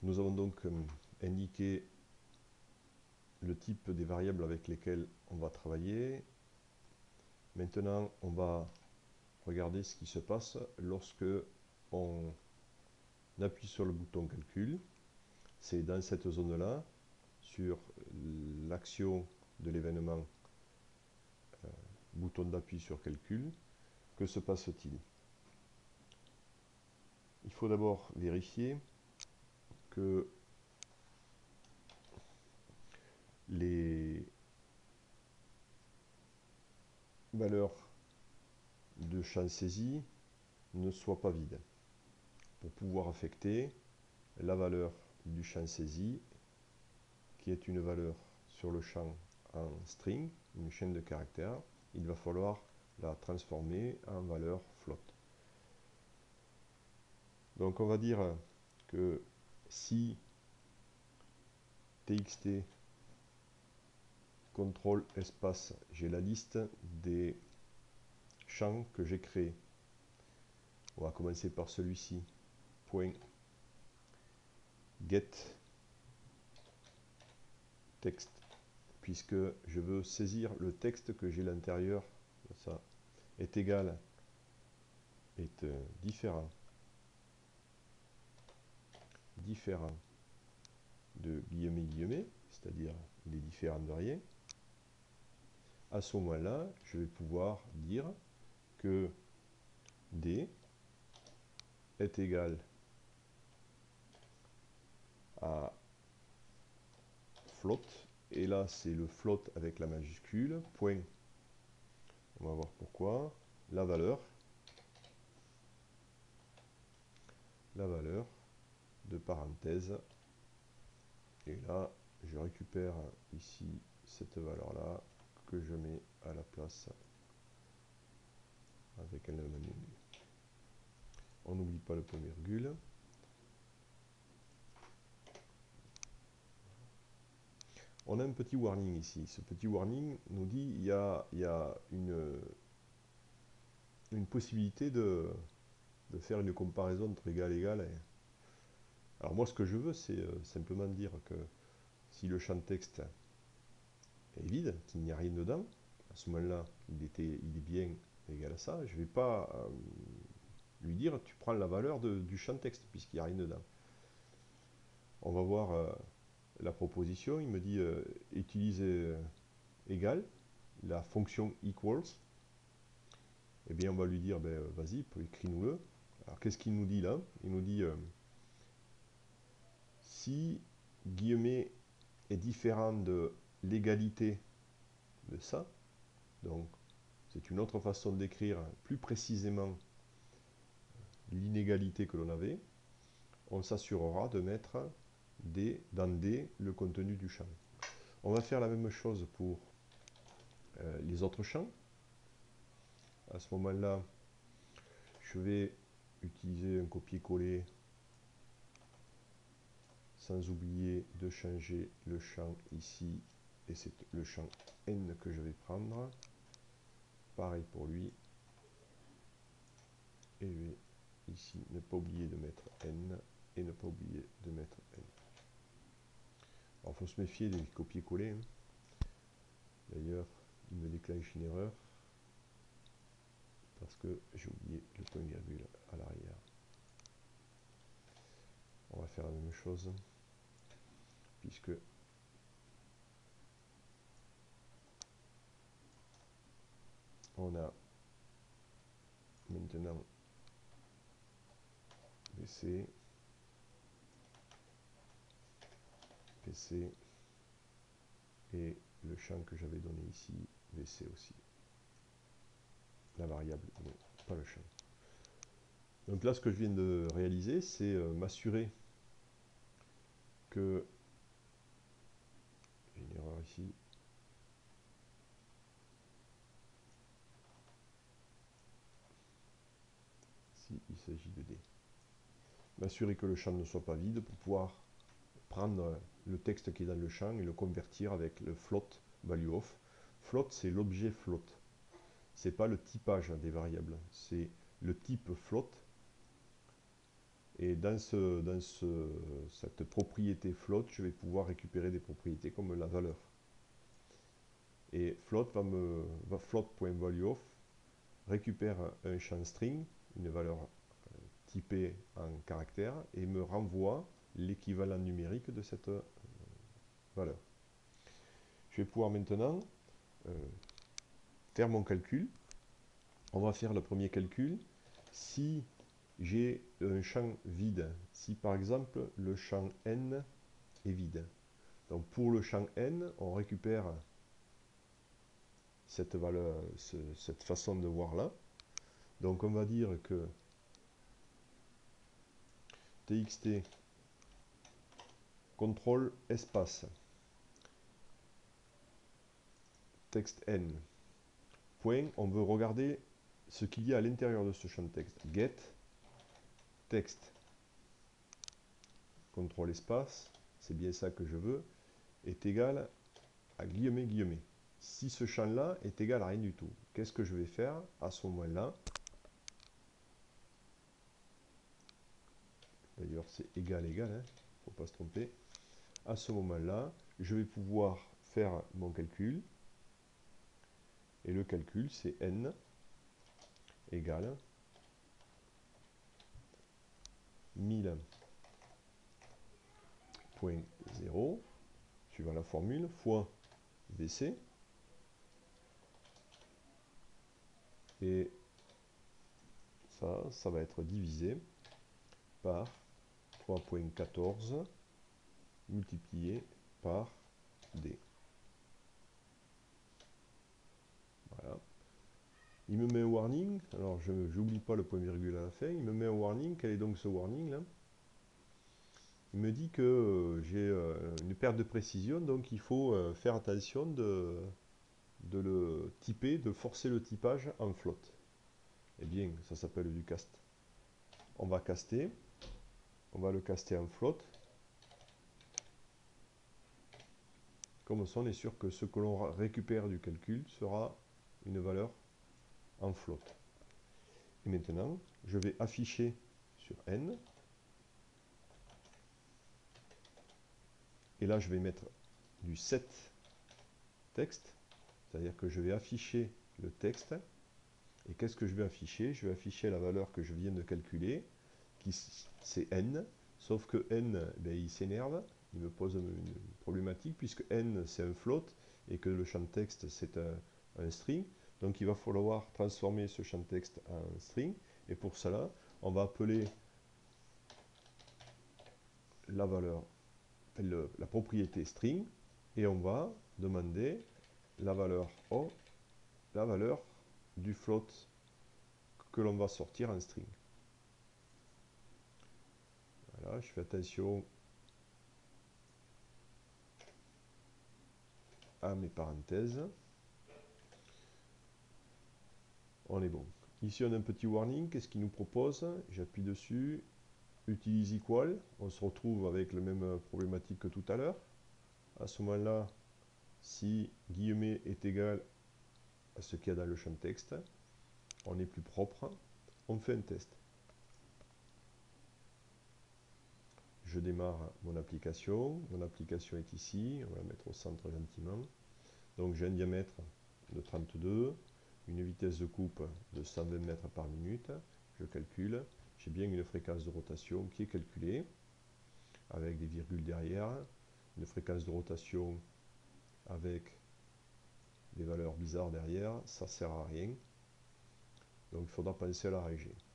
Nous avons donc indiqué le type des variables avec lesquelles on va travailler. Maintenant, on va regarder ce qui se passe lorsque on appuie sur le bouton calcul. C'est dans cette zone-là, sur l'action de l'événement bouton d'appui sur calcul, que se passe-t-il? Il faut d'abord vérifier que les valeurs de champ saisi ne soient pas vides. Pour pouvoir affecter la valeur du champ saisi, qui est une valeur sur le champ en string, une chaîne de caractères, il va falloir la transformer en valeur float. Donc on va dire que si txt contrôle espace, j'ai la liste des champs que j'ai créés. On va commencer par celui-ci, point get text, puisque je veux saisir le texte que j'ai à l'intérieur. Ça est égal, est différent de guillemets, c'est-à-dire il est différent de rien. À ce moment-là, je vais pouvoir dire que D est égal à float, et là c'est le float avec la majuscule, point, on va voir pourquoi, la valeur de parenthèse, et là je récupère ici cette valeur là que je mets à la place avec un élément virgule. On n'oublie pas le point virgule. On a un petit warning ici. Ce petit warning nous dit il y a une possibilité de faire une comparaison entre égal et égal. Alors moi ce que je veux c'est simplement dire que si le champ texte est vide, qu'il n'y a rien dedans, à ce moment-là il est bien égal à ça, je ne vais pas lui dire tu prends la valeur du champ texte puisqu'il n'y a rien dedans. On va voir la proposition, il me dit utilise égal, la fonction equals. Eh bien on va lui dire ben, vas-y, écris-nous-le. Alors qu'est-ce qu'il nous dit là? Il nous dit si guillemet est différent de l'égalité de ça, donc c'est une autre façon d'écrire plus précisément l'inégalité que l'on avait, on s'assurera de mettre dans D le contenu du champ. On va faire la même chose pour les autres champs. À ce moment-là, je vais utiliser un copier-coller sans oublier de changer le champ ici, et c'est le champ N que je vais prendre. Pareil pour lui. Et je vais ici ne pas oublier de mettre N et ne pas oublier de mettre N. Alors il faut se méfier des copier-coller. Hein. D'ailleurs, il me déclenche une erreur parce que j'ai oublié le point virgule à l'arrière. On va faire la même chose puisque on a maintenant PC, PC et le champ que j'avais donné ici, VC aussi. La variable, mais pas le champ. Donc là, ce que je viens de réaliser, c'est m'assurer que j'ai une erreur ici. Si il s'agit de D. M'assurer que le champ ne soit pas vide pour pouvoir prendre le texte qui est dans le champ et le convertir avec le float value of. Float, c'est l'objet float. C'est pas le typage des variables, c'est le type float. Et cette propriété float, je vais pouvoir récupérer des propriétés comme la valeur. Et float.valueOf récupère un champ string, une valeur typée en caractère, et me renvoie l'équivalent numérique de cette valeur. Je vais pouvoir maintenant faire mon calcul. On va faire le premier calcul. Si j'ai un champ vide, si par exemple le champ n est vide. Donc pour le champ n, on récupère cette valeur, cette façon de voir là. Donc on va dire que txt contrôle espace texte n point, on veut regarder ce qu'il y a à l'intérieur de ce champ de texte. Get texte contrôle espace, c'est bien ça que je veux, est égal à guillemets guillemets. Si ce champ-là est égal à rien du tout, qu'est-ce que je vais faire à ce moment-là? D'ailleurs, c'est égal, égal, il ne faut pas se tromper. À ce moment-là, je vais pouvoir faire mon calcul. Et le calcul, c'est n égale 1000.0, suivant la formule, fois VC. Et ça va être divisé par 3.14 multiplié par D. Voilà. Il me met un warning, alors je n'oublie pas le point virgule à la fin, il me met un warning. Quel est donc ce warning là? Il me dit que j'ai une perte de précision, donc il faut faire attention de le typer, de forcer le typage en float. Eh bien, ça s'appelle du cast. On va caster, on va le caster en float. Comme ça, on est sûr que ce que l'on récupère du calcul sera une valeur en float. Et maintenant, je vais afficher sur n. Et là, je vais mettre du set texte, c'est-à-dire que je vais afficher le texte. Et qu'est-ce que je vais afficher? Je vais afficher la valeur que je viens de calculer, qui c'est n, sauf que n, ben, il s'énerve, il me pose une problématique, puisque n c'est un float, et que le champ de texte c'est un string. Donc il va falloir transformer ce champ de texte en string, et pour cela, on va appeler la valeur, la propriété string, et on va demander la valeur O, la valeur du float que l'on va sortir en string. Voilà, je fais attention à mes parenthèses. On est bon. Ici, on a un petit warning. Qu'est-ce qu'il nous propose? J'appuie dessus. Utilise equal. On se retrouve avec la même problématique que tout à l'heure. À ce moment-là, si guillemet est égal à ce qu'il y a dans le champ de texte, on est plus propre. On fait un test. Je démarre mon application. Mon application est ici. On va la mettre au centre gentiment. Donc j'ai un diamètre de 32, une vitesse de coupe de 120 mètres par minute. Je calcule. J'ai bien une fréquence de rotation qui est calculée, avec des virgules derrière, une fréquence de rotation avec des valeurs bizarres derrière, ça ne sert à rien. Donc il faudra penser à la régler.